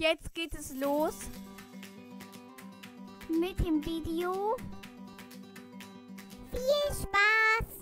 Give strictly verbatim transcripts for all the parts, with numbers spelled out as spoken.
Jetzt geht es los mit dem Video. Viel Spaß!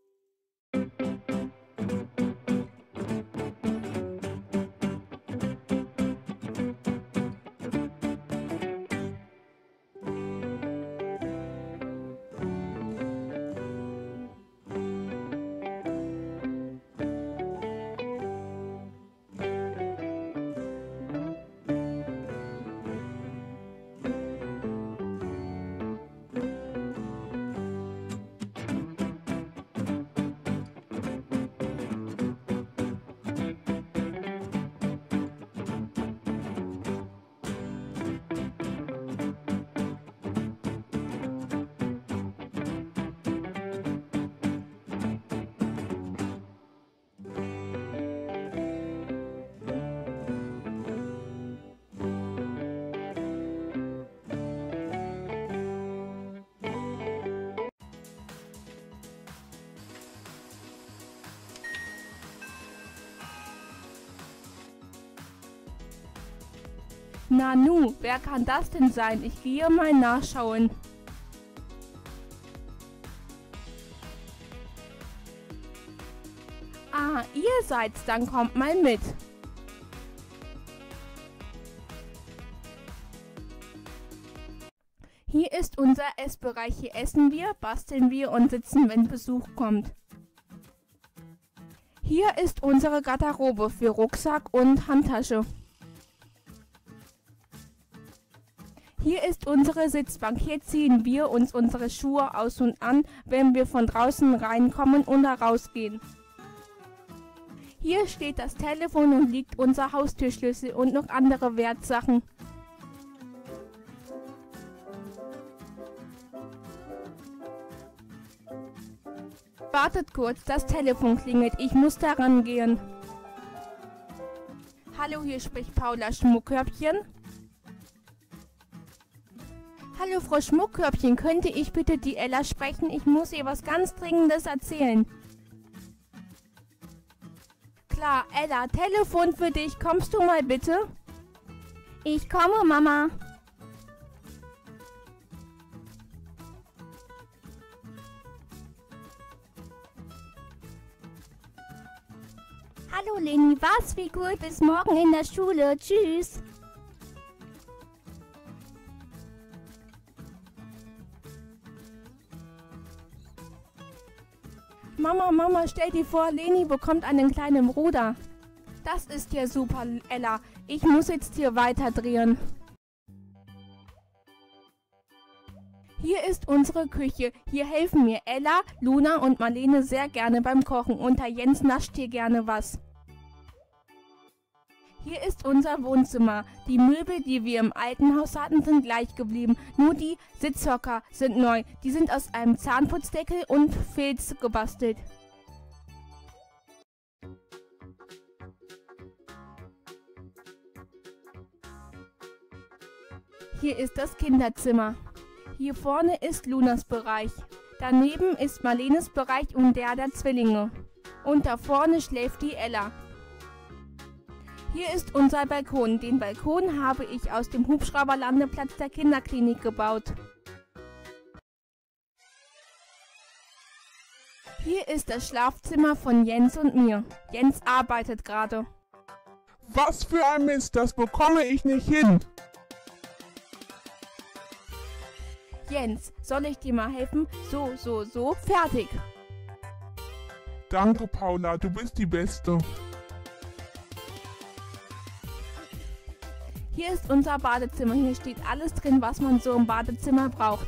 Nanu, wer kann das denn sein? Ich gehe mal nachschauen. Ah, ihr seid's, dann kommt mal mit. Hier ist unser Essbereich. Hier essen wir, basteln wir und sitzen, wenn Besuch kommt. Hier ist unsere Garderobe für Rucksack und Handtasche. Hier ist unsere Sitzbank. Hier ziehen wir uns unsere Schuhe aus und an, wenn wir von draußen reinkommen oder rausgehen. Hier steht das Telefon und liegt unser Haustürschlüssel und noch andere Wertsachen. Wartet kurz, das Telefon klingelt. Ich muss daran gehen. Hallo, hier spricht Paula Schmuckkörbchen. Hallo Frau Schmuckkörbchen, könnte ich bitte die Ella sprechen? Ich muss ihr was ganz Dringendes erzählen. Klar, Ella, Telefon für dich. Kommst du mal bitte? Ich komme, Mama. Hallo Leni, was? Wie gut? Bis morgen in der Schule. Tschüss. Mama, Mama, stell dir vor, Leni bekommt einen kleinen Bruder. Das ist ja super, Ella. Ich muss jetzt hier weiterdrehen. Hier ist unsere Küche. Hier helfen mir Ella, Luna und Marlene sehr gerne beim Kochen. Und der Jens nascht hier gerne was. Hier ist unser Wohnzimmer. Die Möbel, die wir im alten Haus hatten, sind gleich geblieben. Nur die Sitzhocker sind neu. Die sind aus einem Zahnputzdeckel und Filz gebastelt. Hier ist das Kinderzimmer. Hier vorne ist Lunas Bereich. Daneben ist Marlenes Bereich und der der Zwillinge. Und da vorne schläft die Ella. Hier ist unser Balkon. Den Balkon habe ich aus dem Hubschrauberlandeplatz der Kinderklinik gebaut. Hier ist das Schlafzimmer von Jens und mir. Jens arbeitet gerade. Was für ein Mist, das bekomme ich nicht hin. Jens, soll ich dir mal helfen? So, so, so, fertig. Danke, Paula, du bist die Beste. Hier ist unser Badezimmer. Hier steht alles drin, was man so im Badezimmer braucht.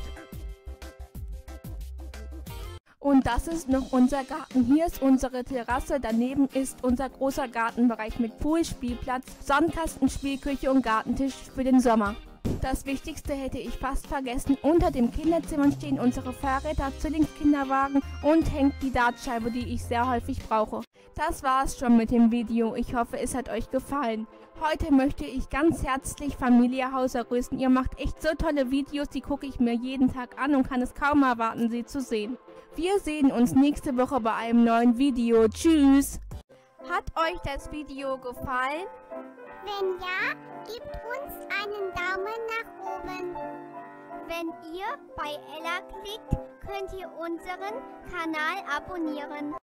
Und das ist noch unser Garten. Hier ist unsere Terrasse. Daneben ist unser großer Gartenbereich mit Pool, Spielplatz, Sandkasten, Spielküche und Gartentisch für den Sommer. Das Wichtigste hätte ich fast vergessen. Unter dem Kinderzimmer stehen unsere Fahrräder, Zwillingskinderwagen und hängt die Dartscheibe, die ich sehr häufig brauche. Das war's schon mit dem Video. Ich hoffe, es hat euch gefallen. Heute möchte ich ganz herzlich Familie Hauser grüßen. Ihr macht echt so tolle Videos, die gucke ich mir jeden Tag an und kann es kaum erwarten, sie zu sehen. Wir sehen uns nächste Woche bei einem neuen Video. Tschüss! Hat euch das Video gefallen? Wenn ja, gebt ruhig Wenn ihr bei Ella klickt, könnt ihr unseren Kanal abonnieren.